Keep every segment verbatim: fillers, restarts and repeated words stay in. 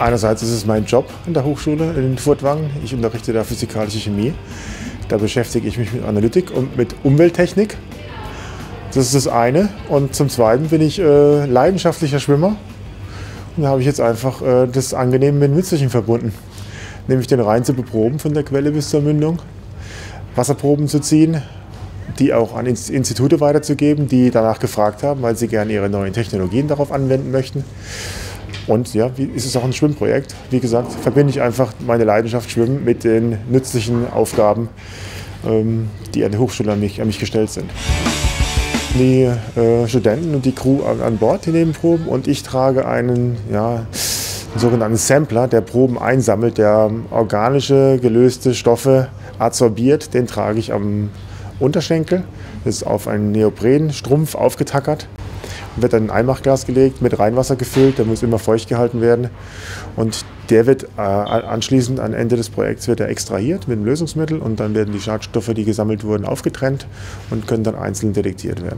Einerseits ist es mein Job an der Hochschule in Furtwangen. Ich unterrichte da physikalische Chemie. Da beschäftige ich mich mit Analytik und mit Umwelttechnik. Das ist das eine. Und zum Zweiten bin ich äh, leidenschaftlicher Schwimmer. Und da habe ich jetzt einfach äh, das Angenehme mit Nützlichem verbunden. Nämlich den Rhein zu beproben von der Quelle bis zur Mündung. Wasserproben zu ziehen, die auch an Institute weiterzugeben, die danach gefragt haben, weil sie gerne ihre neuen Technologien darauf anwenden möchten. Und ja, wie ist es auch ein Schwimmprojekt. Wie gesagt, verbinde ich einfach meine Leidenschaft Schwimmen mit den nützlichen Aufgaben, ähm, die an der Hochschule an mich, an mich gestellt sind. Die äh, Studenten und die Crew an, an Bord, die nehmen Proben, und ich trage einen, ja, einen sogenannten Sampler, der Proben einsammelt, der organische, gelöste Stoffe adsorbiert. Den trage ich am Unterschenkel. Das ist auf einen Neoprenstrumpf aufgetackert. Wird dann in ein Einmachglas gelegt, mit Reinwasser gefüllt, der muss immer feucht gehalten werden. Und der wird äh, anschließend, am Ende des Projekts, wird er extrahiert mit einem Lösungsmittel, und dann werden die Schadstoffe, die gesammelt wurden, aufgetrennt und können dann einzeln detektiert werden.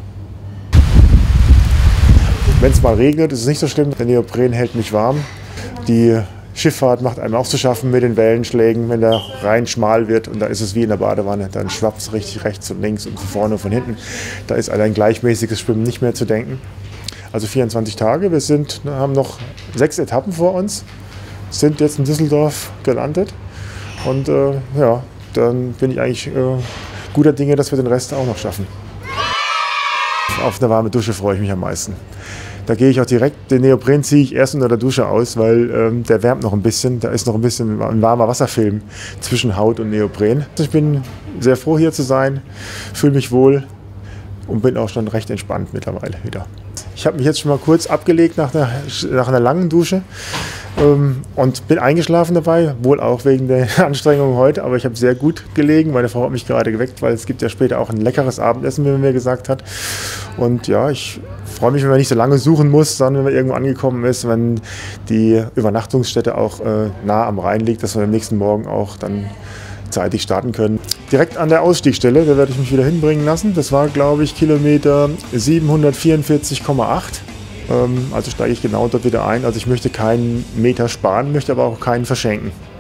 Wenn es mal regnet, ist es nicht so schlimm, der Neopren hält mich warm. Die Schifffahrt macht einem auch zu schaffen mit den Wellenschlägen, wenn der Rhein schmal wird, und da ist es wie in der Badewanne, dann schwappt es richtig rechts und links und von vorne und von hinten. Da ist ein gleichmäßiges Schwimmen nicht mehr zu denken. Also vierundzwanzig Tage, wir sind, haben noch sechs Etappen vor uns, sind jetzt in Düsseldorf gelandet, und äh, ja, dann bin ich eigentlich äh, guter Dinge, dass wir den Rest auch noch schaffen. Auf eine warme Dusche freue ich mich am meisten. Da gehe ich auch direkt, den Neopren ziehe ich erst unter der Dusche aus, weil ähm, der wärmt noch ein bisschen. Da ist noch ein bisschen ein warmer Wasserfilm zwischen Haut und Neopren. Ich bin sehr froh, hier zu sein, fühle mich wohl und bin auch schon recht entspannt mittlerweile wieder. Ich habe mich jetzt schon mal kurz abgelegt nach einer, nach einer langen Dusche ähm, und bin eingeschlafen dabei, wohl auch wegen der Anstrengung heute, aber ich habe sehr gut gelegen. Meine Frau hat mich gerade geweckt, weil es gibt ja später auch ein leckeres Abendessen, wie man mir gesagt hat. Und ja, ich freue mich, wenn man nicht so lange suchen muss, sondern wenn man irgendwo angekommen ist, wenn die Übernachtungsstätte auch äh, nah am Rhein liegt, dass wir am nächsten Morgen auch dann zeitig starten können. Direkt an der Ausstiegsstelle, da werde ich mich wieder hinbringen lassen. Das war, glaube ich, Kilometer siebenhundertvierundvierzig Komma acht. Ähm, also steige ich genau dort wieder ein. Also ich möchte keinen Meter sparen, möchte aber auch keinen verschenken.